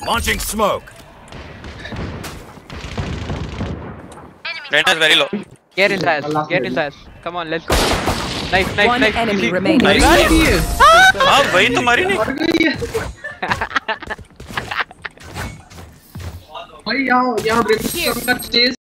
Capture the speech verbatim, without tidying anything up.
Launching smoke. Reyna is very low. Get his ass. Get his ass. Come on, let's go. Knife, knife, One knife. enemy Easy. remaining. Nice. हाँ वही तो मरी नहीं. भाई यहाँ यहाँ ब्रेक का स्टेज